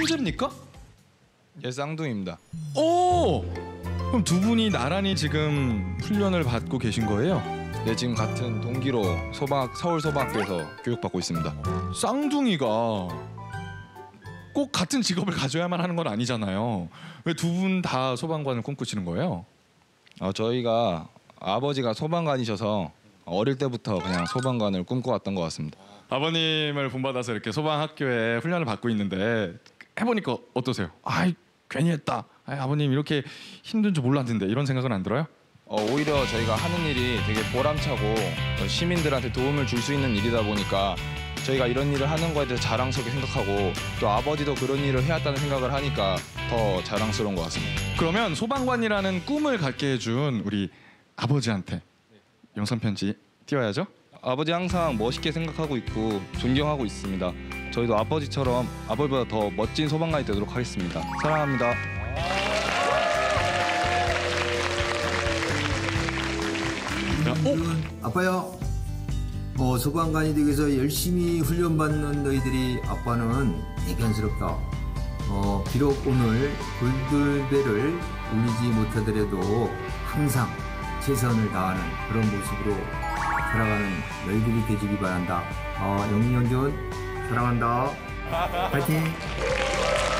형제입니까? 예, 쌍둥이입니다. 오! 그럼 두 분이 나란히 지금 훈련을 받고 계신 거예요? 네, 지금 같은 동기로 서울 소방학교에서 교육받고 있습니다. 쌍둥이가 꼭 같은 직업을 가져야만 하는 건 아니잖아요. 왜 두 분 다 소방관을 꿈꾸시는 거예요? 저희가 아버지가 소방관이셔서 어릴 때부터 그냥 소방관을 꿈꿔왔던 것 같습니다. 아버님을 본받아서 이렇게 소방학교에 훈련을 받고 있는데 해보니까 어떠세요? 아이 괜히 했다. 아버님 이렇게 힘든 줄 몰랐는데 이런 생각은 안 들어요? 오히려 저희가 하는 일이 되게 보람차고 시민들한테 도움을 줄 수 있는 일이다 보니까 저희가 이런 일을 하는 거에 대해서 자랑스럽게 생각하고 또 아버지도 그런 일을 해왔다는 생각을 하니까 더 자랑스러운 것 같습니다. 그러면 소방관이라는 꿈을 갖게 해준 우리 아버지한테 영상 편지 띄워야죠? 아버지 항상 멋있게 생각하고 있고 존경하고 있습니다. 저희도 아버지처럼 아버지보다 더 멋진 소방관이 되도록 하겠습니다. 사랑합니다. 아빠야, 소방관이 되기 위해서 열심히 훈련받는 너희들이 아빠는 대견스럽다. 비록 오늘 골든벨을 울리지 못하더라도 항상 최선을 다하는 그런 모습으로 살아가는 너희들이 되주기 바란다. 영민, 영준 사랑한다. 파이팅!